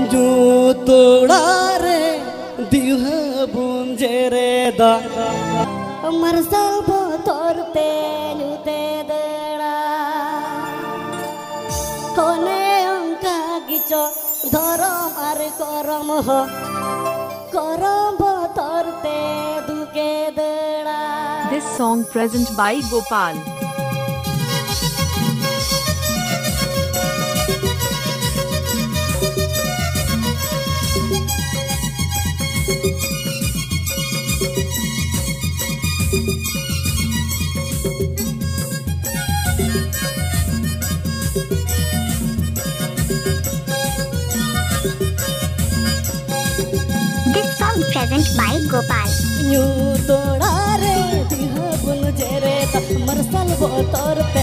जो तोड़ारे दिहा बुंजेरे दा मरसल बोतोरते नुते दड़ा कोने अंका गिचो धरम आर करम हो करम बोतोरते दुके दड़ा। This song present by Gopal. This song present by Gopal. न्यू तोड़ारे दिहा बुंजेरे दा मरसल बोतोरते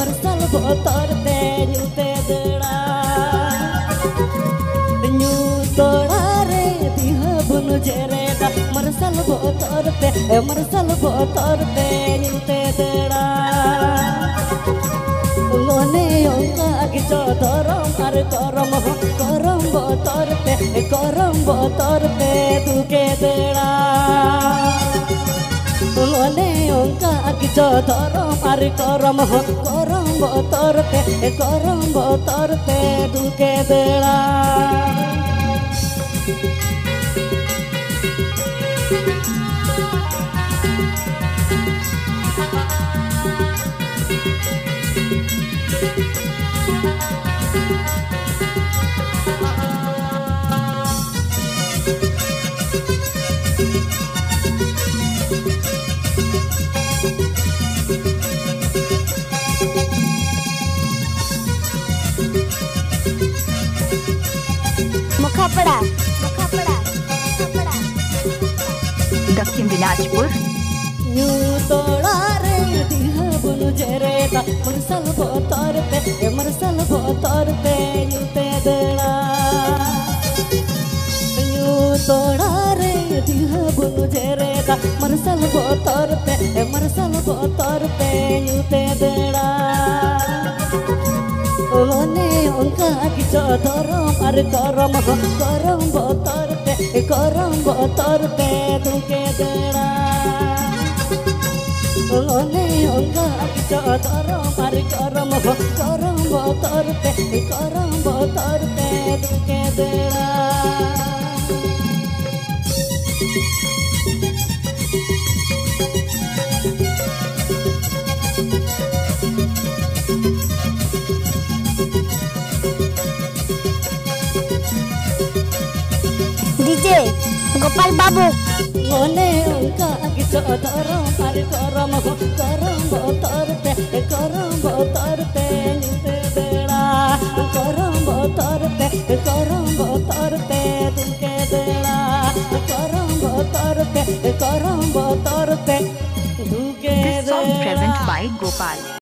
नुते दड़ा न्यू तोड़ारे दिहा बुंजेरे दा मरसल बोतोरते नुते दड़ा गोने ओंका गिचो धरम आर करम बोतोरते दुके दड़ा गोने ओंका गिचो धरम आर करम बोतोरते दुके दड़ा। मुखापड़ा दक्षिण दिनाजपुर। न्यू तोड़ारे दिहा बुंजेरे दा मरसल बोतोरते नुते दड़ा न्यू तोड़ारे दिहा बुंजेरे दा मरसल बोतोरते नुते दड़ा ओने ओंका गिचो धरम आर करम बोतोरते दुके दड़ा ओने ओंका गिचो धरम आर करम बोतोरते दुके दड़ा। डीजे गोपाल बाबू। ओने ओंका गिचो धरम आर करम बोतोरते नुते दड़ा बोतोरते दुके दड़ा बोतोरते This song present by Gopal.